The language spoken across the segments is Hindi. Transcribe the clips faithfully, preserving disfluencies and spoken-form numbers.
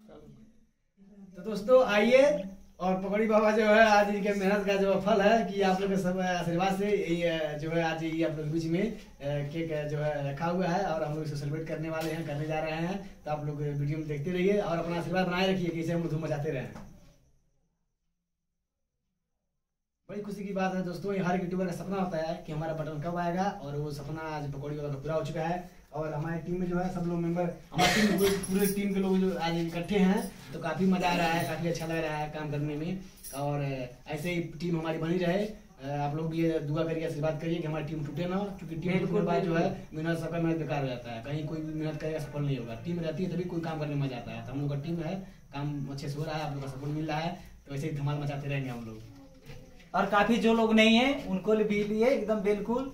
तो दोस्तों आइए, और पकौड़ी बाबा जो है आज इनके मेहनत का जो फल है कि आप लोग के सब आशीर्वाद से ये जो है आज ये आप लोग के बीच में केक जो है रखा हुआ है और हम लोग इसे सेलिब्रेट करने वाले हैं, करने जा रहे हैं। तो आप लोग वीडियो में देखते रहिए और अपना आशीर्वाद बनाए रखिए कि इसे हम लोग धूम मचाते रहें। बड़ी खुशी की बात है दोस्तों, ये हर यूट्यूबर का सपना होता है कि हमारा बटन कब आएगा, और वो सपना आज पकौड़ी बाबा का पूरा हो चुका है। और हमारी टीम में जो है सब लोग मेंबर, हमारी टीम पूरे टीम के लोग जो आज इकट्ठे हैं, तो काफ़ी मज़ा आ रहा है, काफ़ी अच्छा लग रहा है काम करने में। और ऐसे ही टीम हमारी बनी रहे। आप लोग भी दुआ करिए, आशीर्वाद करिए कि हमारी टीम टूटे ना, क्योंकि टीम टूटने के बाद जो है मेहनत, सबका मेहनत बेकार हो जाता है, कहीं कोई भी मेहनत करेगा सफल नहीं होगा। टीम रहती है तभी कोई काम करने में मजा आता है। तो हम लोग का टीम है, काम अच्छे से हो रहा है, आप लोग का सपोर्ट मिल रहा है, तो ऐसे ही धमाल मचाते रहेंगे हम लोग। और काफी जो लोग नहीं है उनको भी लिए एकदम बिल्कुल,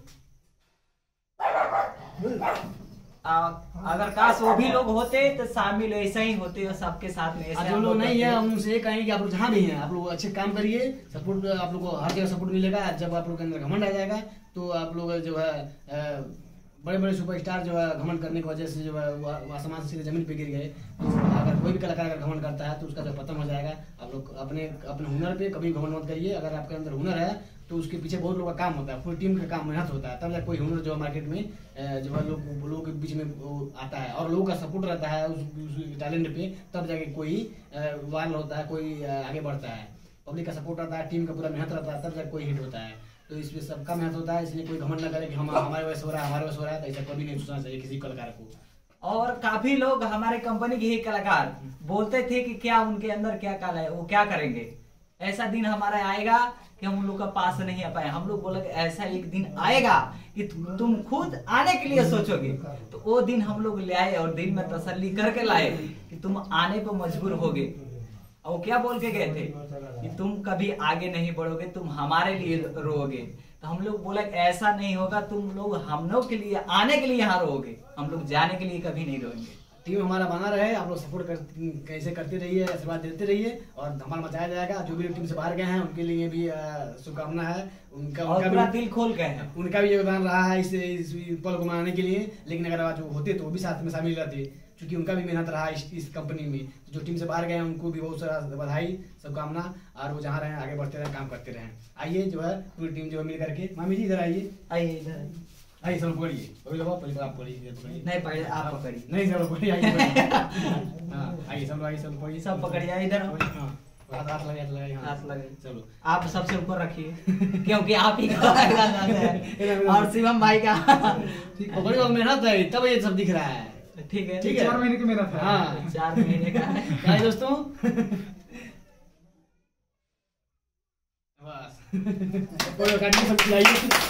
अगर काश वो भी लोग होते तो शामिल ऐसे ही होते सबके साथ में। जो लोग नहीं है हम उनसे ये कहेंगे कि आप लोग जहाँ भी हैं आप लोग अच्छे काम करिए, सपोर्ट आप लोग को हर जगह सपोर्ट मिलेगा। जब आप लोग के अंदर घमंड आ जाएगा तो आप लोग जो है बड़े बड़े सुपरस्टार जो है घमंड करने की वजह से जो है वो आसमान से सीधे जमीन पे गिर गए। तो अगर कोई भी कलाकार अगर घमंड करता है तो उसका जो पतन हो जाएगा। आप लोग अपने अपने हुनर पे कभी घमंड मत करिए। अगर आपके अंदर हुनर है तो उसके पीछे बहुत लोगों का काम होता है, पूरी टीम का काम मेहनत होता है, तब जाकर कोई हुनर जो है मार्केट में जो है लोग लोगों के बीच में आता है और लोगों का सपोर्ट रहता है उस, उस टैलेंट पे, तब जाके कोई वायरल होता है, कोई आगे बढ़ता है। पब्लिक का सपोर्ट रहता है, टीम का पूरा मेहनत रहता है, तब जाकर कोई हिट होता है। तो इसमें सबका मेहनत होता है, इसलिए कोई घमंड न करे कि हम हमारे वजह से हो रहा है, हमारे वजह से हो रहा है, तो ऐसा कभी नहीं सोचना चाहिए किसी कलाकार को। और काफी लोग हमारे कंपनी के ही कलाकार बोलते थे कि क्या उनके अंदर क्या कला है, वो क्या करेंगे। ऐसा दिन हमारा आएगा कि हम लोग का पास नहीं आ पाए। हम लोग बोले कि ऐसा एक दिन आएगा कि तुम खुद आने के लिए सोचोगे, तो वो दिन हम लोग ले आए और दिल में तसल्ली करके लाए कि तुम आने पर मजबूर होगे। और वो क्या बोल के गए थे कि तुम कभी आगे नहीं बढ़ोगे, तुम हमारे लिए रोओगे। तो हम लोग बोला ऐसा नहीं होगा, तुम लोग हम लोग के लिए आने के लिए यहाँ रोओगे, हम लोग जाने के लिए कभी नहीं रोएंगे। टीम हमारा बना रहे, आप लोग सपोर्ट कर, कैसे करते रहिए, आशीर्वाद देते रहिए और धमाल मचाया जाएगा। जो भी टीम से बाहर गए हैं उनके लिए भी शुभकामना है, उनका उनका भी दिल खोल गए हैं, उनका भी योगदान रहा है इस, इस पल को मनाने के लिए। लेकिन अगर आज वो होते तो वो भी साथ में शामिल रहते, क्योंकि उनका भी मेहनत रहा इस, इस कंपनी में। जो टीम से बाहर गए हैं उनको भी बहुत सारा बधाई, शुभकामना, और वो जहाँ रहे आगे बढ़ते रहे, काम करते रहे। आइए जो है पूरी टीम जो है मिल करके, मामी जी इधर आइए, आइए इधर आइए सब पकड़िए, पकड़िए बाबा, पहले आप पकड़िए, नहीं पकड़िए आप पकड़िए, नहीं सब पकड़िए, आइए हाँ आइए सब आइए सब पकड़िए, सब पकड़िए इधर, हाथ हाथ लगे, हाथ लगे, हाथ लगे, चलो आप सबसे ऊपर रखिए क्योंकि आप ही का है और शिवम भाई का पकड़ी और मेहनत है तब ये सब दिख रहा है। ठीक है, ठीक है, चार महीने की मेहनत है। हाँ चार महीने का है दोस्तों बस कोई काटने सब खिलाइए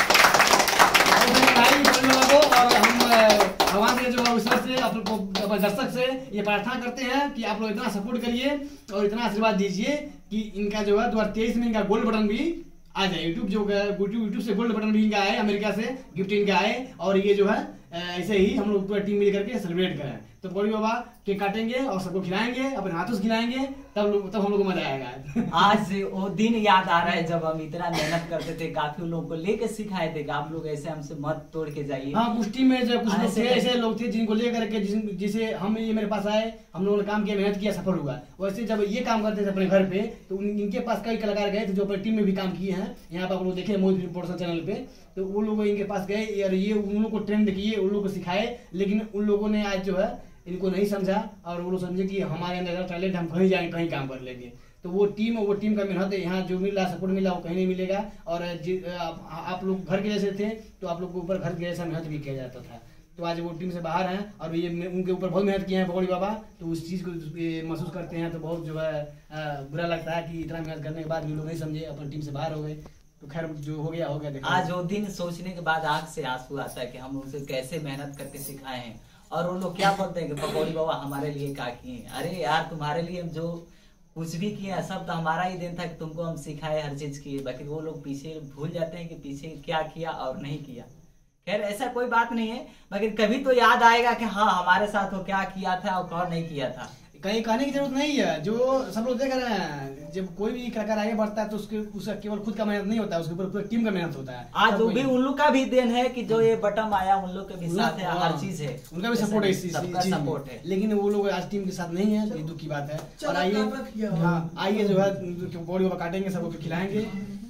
और हम भगवान के जो ईश्वर से आप लोग को दर्शक से ये प्रार्थना करते हैं कि आप लोग इतना सपोर्ट करिए और इतना आशीर्वाद दीजिए कि इनका जो है दो हजार तेईस में इनका गोल्ड बटन भी आ जाए। यूट्यूब जो यूट्यूब यूट्यूब से गोल्ड बटन भी इनका आए, अमेरिका से गिफ्ट इनका आए, और ये जो है ऐसे ही हम लोग पूरा टीम मिल करके सेलिब्रेट करें। तो पकौड़ी बाबा केक काटेंगे और सबको खिलाएंगे, अपने हाथों से खिलाएंगे, तब लोग तब हम लोग को मजा आएगा। आज वो दिन याद आ रहा है जब हम इतना मेहनत करते थे, काफी लोगों को लेके सिखाए थे कि आप लोग ऐसे हमसे मत तोड़ के जाइए। हाँ कुछ टीम में जो कुछ लोग थे ऐसे लोग थे जिनको लेकर के जिसे हम ये मेरे पास आए, हम लोगों ने काम किया, मेहनत किया, सफल हुआ। वैसे जब ये काम करते थे अपने घर पे तो इनके पास कई कलाकार गए थे जो अपनी टीम में भी काम किए हैं। यहाँ पर आप लोग देखे मोहित प्रोडक्शन चैनल पे, तो वो लोग इनके पास गए और ये उन लोगों को ट्रेंड किए, उन लोगों को सिखाए। लेकिन उन लोगों ने आज जो है इनको नहीं समझा और वो लोग समझे कि हमारे अंदर टैलेंट, हम कहीं जाएंगे कहीं काम कर लेंगे। तो वो टीम वो टीम का मेहनत है, यहाँ जो मिल रहा सपोर्ट मिला वो कहीं नहीं मिलेगा। और आप, आप लोग घर के जैसे थे तो आप लोग के ऊपर घर के जैसा मेहनत भी किया जाता था। तो आज वो टीम से बाहर हैं और ये उनके ऊपर बहुत मेहनत किए हैं पकौड़ी बाबा, तो उस चीज़ को महसूस करते हैं। तो बहुत जो है बुरा लगता है कि इतना मेहनत करने के बाद भी लोग नहीं समझे, अपनी टीम से बाहर हो गए। तो खैर जो हो गया हो गया। आज वो दिन सोचने के बाद आंख से आंसू आता है कि हम उनसे कैसे मेहनत करके सिखाए हैं, और वो लोग क्या बोलते हैं कि पकौड़ी बाबा हमारे लिए क्या किए। अरे यार तुम्हारे लिए हम जो कुछ भी किए सब तो हमारा ही दिन था कि तुमको हम सिखाए, हर चीज किए। बाकी वो लोग पीछे भूल जाते हैं कि पीछे क्या किया और नहीं किया। खैर ऐसा कोई बात नहीं है, मगर कभी तो याद आएगा कि हाँ हमारे साथ वो क्या किया था और कौन नहीं किया था। कहीं कहने की जरूरत नहीं है, जो सब लोग देख रहे हैं, जब कोई भी कलाकार आगे बढ़ता है तो उसके उसका केवल खुद का मेहनत नहीं होता है, उसके ऊपर पूरी टीम का मेहनत होता है। आज वो भी उन लोग का भी देन है कि जो ये बटन आया उन लोग के भी साथ है, हर चीज है, उनका भी सपोर्ट है, इस चीज सबका सपोर्ट है, लेकिन वो लोग आज टीम के साथ नहीं है, ये दुख की बात है। और आइए हाँ आइए जो है बॉडी वो काटेंगे, सबको खिलाएंगे।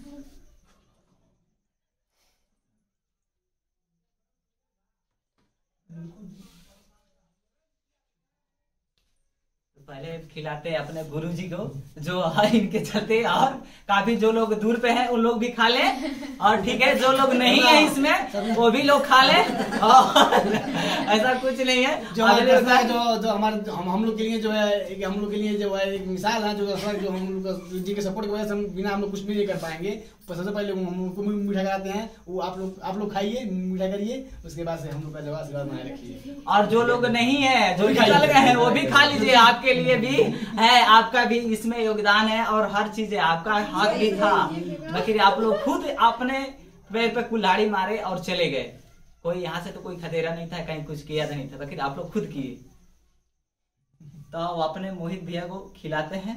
पहले खिलाते हैं अपने गुरुजी को जो इनके चलते, और काफी जो लोग दूर पे हैं उन लोग भी खा ले, और ठीक है जो लोग नहीं है इसमें वो भी लोग खा ले, और ऐसा कुछ नहीं है। जो हमारे है, जो जो हमारे हम हम लोग के लिए जो है एक हम लोग के लिए जो है एक मिसाल है, जो जो हम लोग जी के सपोर्ट की वजह से हम बिना हम लोग कुछ भी नहीं कर पाएंगे। सबसे पहले हम उनको मीठा कराते हैं, वो आप लोग आप लोग खाइए, मीठा करिए, उसके बाद से हम लोग का जवाब आशीर्वाद बनाए रखिए। और जो लोग नहीं है, जो निकल गए हैं, वो भी खा लीजिए, आपके लिए भी है, आपका भी इसमें योगदान है, और हर चीज है, आपका हाथ भी था, लेकिन आप लोग खुद अपने पैर पे कुल्हाड़ी मारे और चले गए। कोई यहाँ से तो कोई खदेरा नहीं था, कहीं कुछ किया नहीं था, लेकिन आप लोग खुद किए। तो अपने मोहित भैया को खिलाते हैं।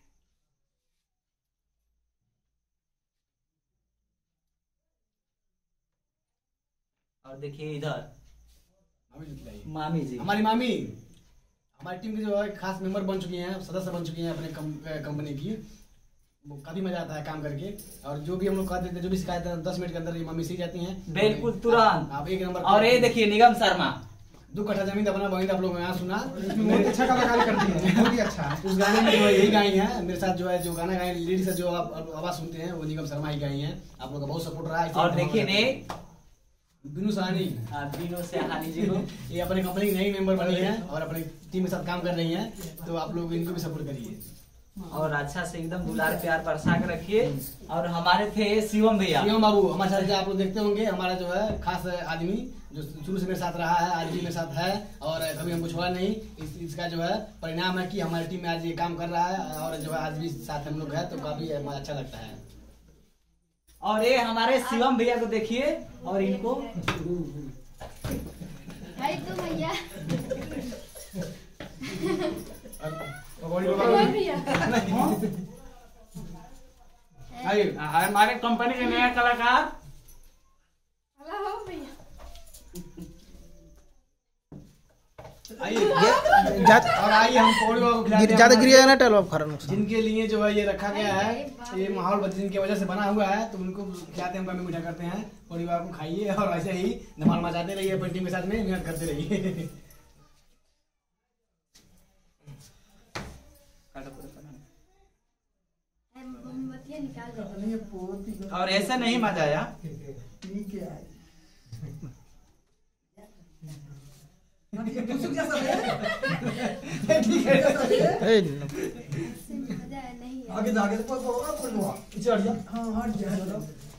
और देखिए इधर मामी जी, हमारी मामी हमारी टीम के जो है खास मेंबर बन चुकी हैं, सदस्य बन चुकी हैं अपने कम, कंपनी की। वो काफी मजा आता है काम करके, और जो भी हम लोग कहते थे, जो भी शिकायत है दस मिनट के अंदर ये मामी सीख जाती हैं, बिल्कुल तुरंत। आप एक नंबर। और ये देखिए निगम शर्मा, दो कट्ठा जमीन अपना बहिंद आप लोग यहाँ सुना, बहुत अच्छा कलाकारी करती है, बहुत ही अच्छा। उस गाने में जो है यही गाई है मेरे साथ, जो है जो गाना गाए लेडीज से जो आप आवाज सुनते हैं वो निगम शर्मा ही गाई है। आप लोग का बहुत सपोर्ट रहा है। और देखिए ने बिनू सहानी, बिनू सहानी जी को, ये अपने कंपनी की नई मेंबर बनी है और अपनी टीम के साथ काम कर रही हैं, तो आप लोग इनको भी सपोर्ट करिए और अच्छा से एकदम दुलार प्यार बरसा के रखिए। और हमारे थे शिवम भैया, शिवम बाबू हमारे साथ आप लोग देखते होंगे, हमारा जो है खास आदमी जो शुरू से मेरे साथ रहा है, आज भी मेरे साथ है और कभी हमको छोड़ा नहीं। इस, इसका जो है परिणाम है कि हमारी टीम में आज ये काम कर रहा है और जो है आज भी साथ हम लोग है, तो काफी अच्छा लगता है। और ये हमारे शिवम भैया को देखिए, और इनको हाय तो भैया हमारे कंपनी के नया कलाकार हेलो भैया, आइए और आइए हम पौड़ी को खिलाते हैं। ज्यादा गिर ना टल खरन जिनके लिए जो है ये रखा गया है, ये माहौल जिनकी वजह से बना हुआ है, तो उनको खिलाते हैं, उनका मीठा करते हैं। परिवार को खाइए और ऐसे ही धमाल मचाते रहिए, अपनी टीम के साथ में मेहनत करते रहिए। मोमबत्तियाँ निकाल दो। और ऐसा नहीं मजा आया। आगे जाके तो पीछे हट जा। हाँ हट जा।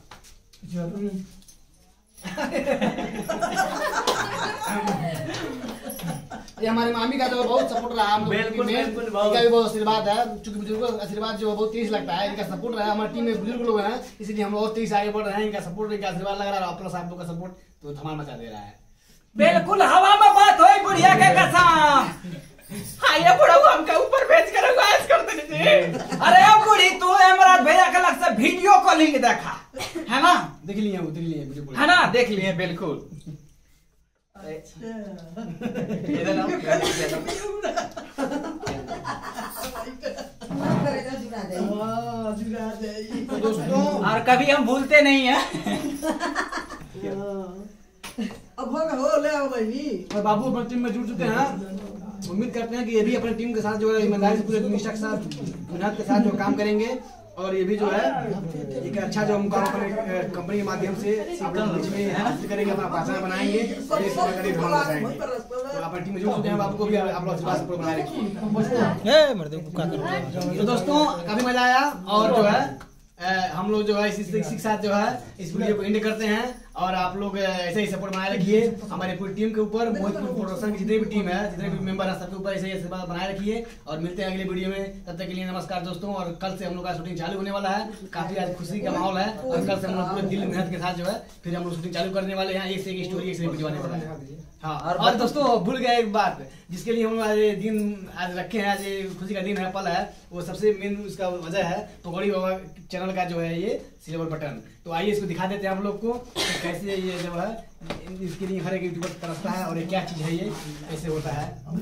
ये हमारी मामी का जो बहुत सपोर्ट रहा, हम लोग बिल्कुल, में बिल्कुल, इनका बहुत। भी बहुत आशीर्वाद है, क्योंकि बुजुर्गों का आशीर्वाद जो है बहुत तेज लगता है। इनका सपोर्ट रहा, हमारी टीम में बुजुर्ग लोग हैं, इसलिए हम बहुत तेज आगे बढ़ रहे हैं। इनका सपोर्ट, इनका आशीर्वाद लग रहा है, प्लस आप लोग का सपोर्ट तो धमाल मचा दे रहा है। बिल्कुल हवा में बात हुई बुढ़िया के कसम। हाय बुढ़ा हमके ऊपर भेज कर गाइस कर दीजिए। अरे बुढ़ी तू इमरान भैया के लग से वीडियो कॉलिंग देखा है ना, देख लिए वो देख लिए वीडियो है ना, देख लिए बिल्कुल। इधर आओ, तो दोस्तों और कभी हम भूलते नहीं है। अब होगा हो ले आओ भाई। और बाबू अपनी टीम में जुड़ चुके हैं, उम्मीद करते हैं कि ये भी अपनी टीम के साथ जो है ईमानदारी से पूरे निष्ठा के साथ मेहनत के साथ जो काम करेंगे, और ये भी जो है एक अच्छा जो हम काम अपने कंपनी के माध्यम से आप लोग बीच में हासिल करेंगे, अपना पहचान बनाएंगे और इस तरह करेंगे धमाल मचाएंगे। तो अपनी टीम में जुड़ चुके हैं, बाबू को भी आप लोग आशीर्वाद सपोर्ट बनाए रखिए। तो दोस्तों काफी मजा आया, और जो है अ, हम लोग जो है इसी के साथ जो है इस वीडियो को एंड करते हैं। और आप लोग ऐसे ही सपोर्ट बनाए रखिए हमारे पूरी टीम के ऊपर, मोहितपुर प्रोडक्शन की जितने भी टीम है, जितने भी मेंबर हैं, सबके ऊपर ऐसे ही आशीर्वाद बनाए रखिए। और मिलते हैं अगले वीडियो में, तब तक के लिए नमस्कार दोस्तों। और कल से हम लोग का शूटिंग चालू होने वाला है, काफी आज खुशी का माहौल है और कल से हम लोग पूरे दिल मेहनत के साथ जो है फिर हम लोग शूटिंग चालू करने वाले हैं। एक से एक स्टोरी, एक से एक वीडियो आने वाला है। हाँ, और, और दोस्तों भूल गए एक बात, जिसके लिए हम आज दिन आज रखे हैं, आज ये खुशी का दिन है, पल है, वो सबसे मेन उसका वजह है पकौड़ी बाबा चैनल का जो है ये सिल्वर बटन। तो आइए इसको दिखा देते हैं हम लोग को कैसे ये जो है इसके लिए हर एक यूट्यूबर तरसता है और ये क्या चीज है, ये कैसे होता है।